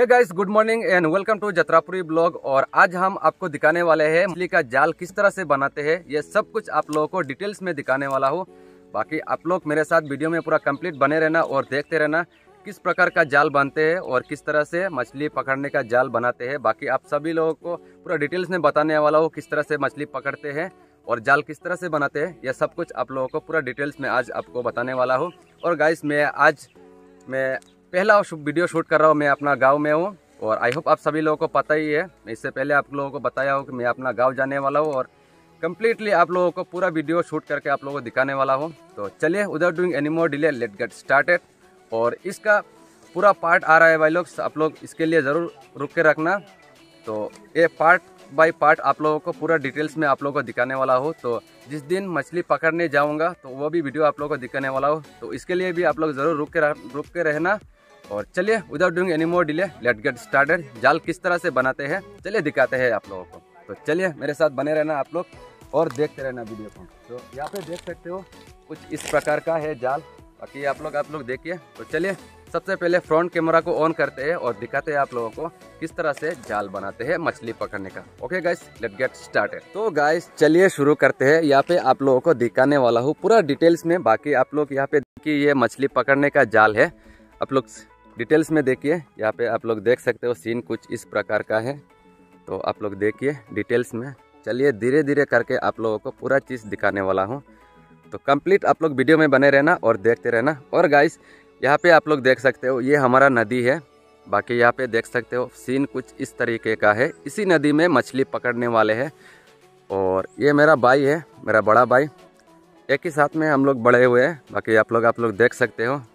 Hey guys, good morning and welcome to Jatrapuri blog. और आज हम आपको दिखाने वाले हैं मछली का जाल किस तरह से बनाते हैं। ये सब कुछ आप लोगों को डिटेल्स में दिखाने वाला हूँ। बाकी आप लोग मेरे साथ वीडियो में पूरा कंप्लीट बने रहना और देखते रहना किस प्रकार का जाल बनते हैं और किस तरह से मछली पकड़ने का जाल बनाते हैं। बाकी आप सभी लोगों को पूरा डिटेल्स में बताने वाला हूँ किस तरह से मछली पकड़ते हैं और जाल किस तरह से बनाते हैं। यह सब कुछ आप लोगों को पूरा डिटेल्स में आज आपको बताने वाला हूँ। और गाइस, मैं पहला वीडियो शूट कर रहा हूँ। मैं अपना गांव में हूँ और आई होप आप सभी लोगों को पता ही है। मैं इससे पहले आप लोगों को बताया हूँ कि मैं अपना गांव जाने वाला हूँ और कम्प्लीटली आप लोगों को पूरा वीडियो शूट करके आप लोगों को दिखाने वाला हूँ। तो चलिए, without doing any more delay, let get started. और इसका पूरा पार्ट आ रहा है भाई लोग, आप लोग इसके लिए ज़रूर रुक के रखना। तो ये पार्ट बाय पार्ट आप लोगों को पूरा डिटेल्स में आप लोगों को दिखाने वाला हो। तो जिस दिन मछली पकड़ने जाऊंगा तो वो भी वीडियो आप लोगों को दिखाने वाला हो। तो इसके लिए भी आप लोग ज़रूर रुक के रहना। और चलिए, without doing any more delay, let get started. जाल किस तरह से बनाते हैं चलिए दिखाते हैं आप लोगों को। तो चलिए मेरे साथ बने रहना आप लोग और देखते रहना वीडियो को। तो यहाँ पे देख सकते हो कुछ इस प्रकार का है जाल। बाकी आप लोग देखिए। तो चलिए, सबसे पहले फ्रंट कैमरा को ऑन करते हैं और दिखाते हैं आप लोगों को किस तरह से जाल बनाते हैं मछली पकड़ने का। Okay guys, let get started. तो गाइस चलिए शुरू करते हैं। यहाँ पे आप लोगों को दिखाने वाला हूँ पूरा डिटेल्स में। बाकी आप लोग यहाँ पे देखिए, ये मछली पकड़ने का जाल है। आप लोग डिटेल्स में देखिए। यहाँ पे आप लोग देख सकते हो सीन कुछ इस प्रकार का है। तो आप लोग देखिए डिटेल्स में। चलिए धीरे धीरे करके आप लोगों को पूरा चीज़ दिखाने वाला हूँ। तो कंप्लीट आप लोग वीडियो में बने रहना और देखते रहना। और गाइस, यहाँ पे आप लोग देख सकते हो ये हमारा नदी है। बाकी यहाँ पे देख सकते हो सीन कुछ इस तरीके का है। इसी नदी में मछली पकड़ने वाले हैं। और ये मेरा भाई है, मेरा बड़ा भाई। एक ही साथ में हम लोग बड़े हुए हैं। बाकी आप लोग देख सकते हो।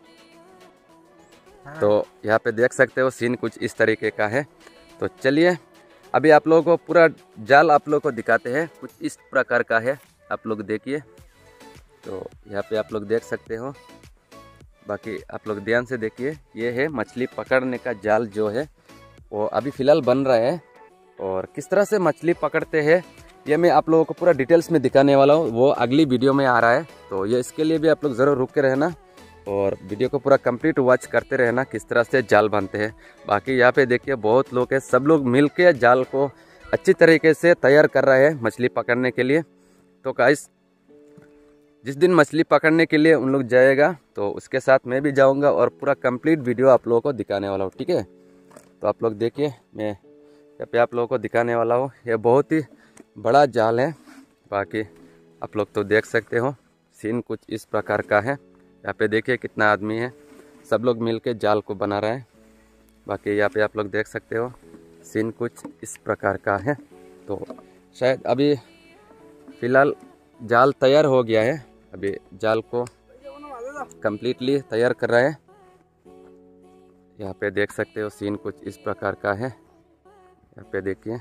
तो यहाँ पे देख सकते हो सीन कुछ इस तरीके का है। तो चलिए अभी आप लोगों को पूरा जाल आप लोगों को दिखाते हैं। कुछ इस प्रकार का है, आप लोग देखिए। तो यहाँ पे आप लोग देख सकते हो। बाकी आप लोग ध्यान से देखिए। ये है मछली पकड़ने का जाल जो है वो अभी फ़िलहाल बन रहा है। और किस तरह से मछली पकड़ते हैं ये मैं आप लोगों को पूरा डिटेल्स में दिखाने वाला हूँ। वो अगली वीडियो में आ रहा है। तो ये इसके लिए भी आप लोग ज़रूर रुक के रहना और वीडियो को पूरा कंप्लीट वॉच करते रहना किस तरह से जाल बनते हैं। बाकी यहाँ पे देखिए बहुत लोग हैं, सब लोग मिल के जाल को अच्छी तरीके से तैयार कर रहे हैं मछली पकड़ने के लिए। तो गाइस, जिस दिन मछली पकड़ने के लिए उन लोग जाएगा तो उसके साथ मैं भी जाऊंगा और पूरा कंप्लीट वीडियो आप लोगों को दिखाने वाला हूँ। ठीक है, तो आप लोग देखिए, मैं यहाँ पे आप लोगों को दिखाने वाला हूँ। ये बहुत ही बड़ा जाल है। बाकी आप लोग तो देख सकते हो सीन कुछ इस प्रकार का है। यहाँ पे देखिए कितना आदमी है, सब लोग मिल के जाल को बना रहे हैं। बाकी यहाँ पे आप लोग देख सकते हो सीन कुछ इस प्रकार का है। तो शायद अभी फ़िलहाल जाल तैयार हो गया है। अभी जाल को कंप्लीटली तैयार कर रहा है। यहाँ पे देख सकते हो सीन कुछ इस प्रकार का है। यहाँ पे देखिए।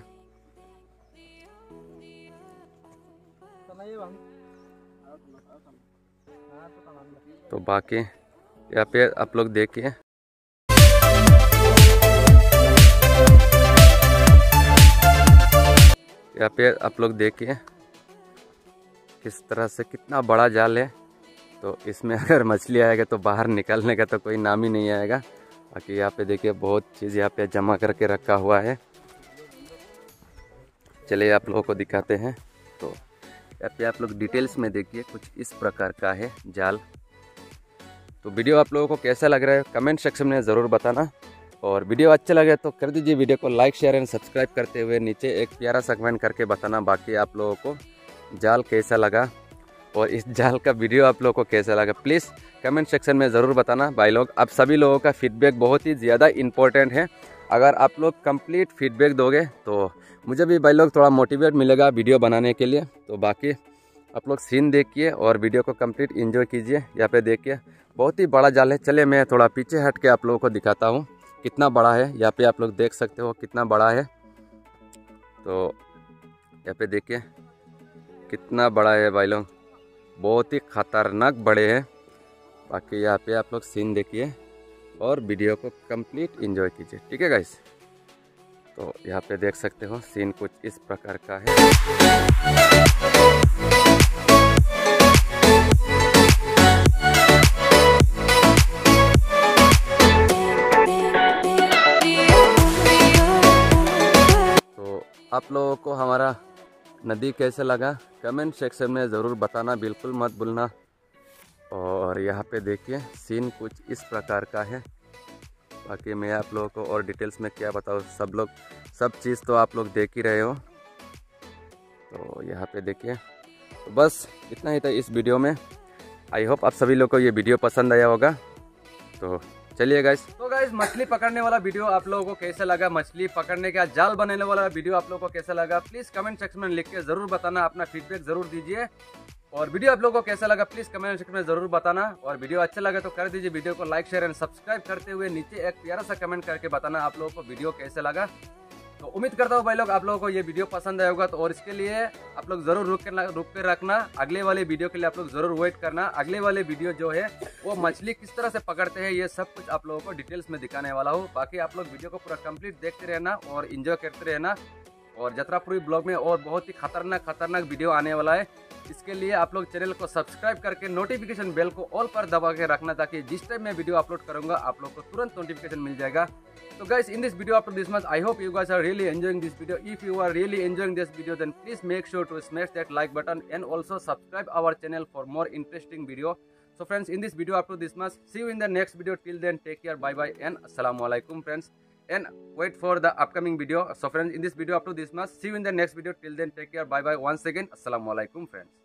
तो बाकी यहाँ पे आप लोग देखिए। यहाँ पे आप लोग देखिए किस तरह से कितना बड़ा जाल है। तो इसमें अगर मछली आएगा तो बाहर निकलने का तो कोई नाम ही नहीं आएगा। बाकी यहाँ पे देखिए बहुत चीज़ यहाँ पे जमा करके रखा हुआ है। चलिए आप लोगों को दिखाते हैं। तो यहाँ पे आप लोग डिटेल्स में देखिए कुछ इस प्रकार का है जाल। तो वीडियो आप लोगों को कैसा लग रहा है कमेंट सेक्शन में ज़रूर बताना। और वीडियो अच्छा लगे तो कर दीजिए वीडियो को लाइक, शेयर एंड सब्सक्राइब करते हुए नीचे एक प्यारा सा कमेंट करके बताना। बाकी आप लोगों को जाल कैसा लगा और इस जाल का वीडियो आप लोगों को कैसा लगा प्लीज़ कमेंट सेक्शन में ज़रूर बताना। भाई लोग, आप सभी लोगों का फीडबैक बहुत ही ज़्यादा इम्पोर्टेंट है। अगर आप लोग कंप्लीट फीडबैक दोगे तो मुझे भी भाई लोग थोड़ा मोटिवेट मिलेगा वीडियो बनाने के लिए। तो बाकी आप लोग सीन देखिए और वीडियो को कंप्लीट एंजॉय कीजिए। यहाँ पे देखिए बहुत ही बड़ा जाल है। चलिए मैं थोड़ा पीछे हट के आप लोगों को दिखाता हूँ कितना बड़ा है। यहाँ पे आप लोग देख सकते हो कितना बड़ा है। तो यहाँ पे देखिए कितना बड़ा है भाई लोग, बहुत ही खतरनाक बड़े हैं। बाकी यहाँ पे आप लोग सीन देखिए और वीडियो को कंप्लीट एंजॉय कीजिए। ठीक है गाइस, तो यहाँ पे देख सकते हो सीन कुछ इस प्रकार का है। आप लोगों को हमारा नदी कैसे लगा कमेंट सेक्शन में ज़रूर बताना, बिल्कुल मत भूलना। और यहाँ पे देखिए सीन कुछ इस प्रकार का है। बाकी मैं आप लोगों को और डिटेल्स में क्या बताऊँ, सब चीज़ तो आप लोग देख ही रहे हो। तो यहाँ पे देखिए, तो बस इतना ही था इस वीडियो में। आई होप आप सभी लोग को ये वीडियो पसंद आया होगा। तो चलिए गाइस, तो गाइस मछली पकड़ने वाला वीडियो आप लोगों को कैसा लगा, मछली पकड़ने का जाल बनाने वाला वीडियो आप लोगों को कैसा लगा, प्लीज कमेंट सेक्शन में लिख के जरूर बताना, अपना फीडबैक जरूर दीजिए। और वीडियो आप लोगों को कैसा लगा प्लीज कमेंट सेक्शन में जरूर बताना। और वीडियो अच्छा लगा तो कर दीजिए वीडियो को लाइक शेयर एंड सब्सक्राइब करते हुए नीचे एक प्यारा सा कमेंट करके बताना आप लोगों को वीडियो कैसा लगा। तो उम्मीद करता हूँ भाई लोग आप लोगों को ये वीडियो पसंद आया होगा। तो और इसके लिए आप लोग जरूर रुक के रखना, अगले वाले वीडियो के लिए आप लोग जरूर वेट करना। अगले वाले वीडियो जो है वो मछली किस तरह से पकड़ते हैं ये सब कुछ आप लोगों को डिटेल्स में दिखाने वाला हूँ। बाकी आप लोग वीडियो को पूरा कंप्लीट देखते रहना और इंजॉय करते रहना। और जत्रापुरी ब्लॉग में और बहुत ही खतरनाक वीडियो आने वाला है। इसके लिए आप लोग चैनल को सब्सक्राइब करके नोटिफिकेशन बेल को ऑल पर दबा के रखना, ताकि जिस टाइम मैं वीडियो अपलोड करूंगा आप लोग को तुरंत नोटिफिकेशन मिल जाएगा। So guys, in this video up to this much, I hope you guys are really enjoying this video. If you are really enjoying this video, then please make sure to smash that like button and also subscribe our channel for more interesting video. So friends, in this video up to this much, see you in the next video. Till then, take care, bye bye and assalamualaikum friends. And wait for the upcoming video. So friends, in this video up to this much, see you in the next video. Till then, take care, bye bye once again, assalamualaikum friends.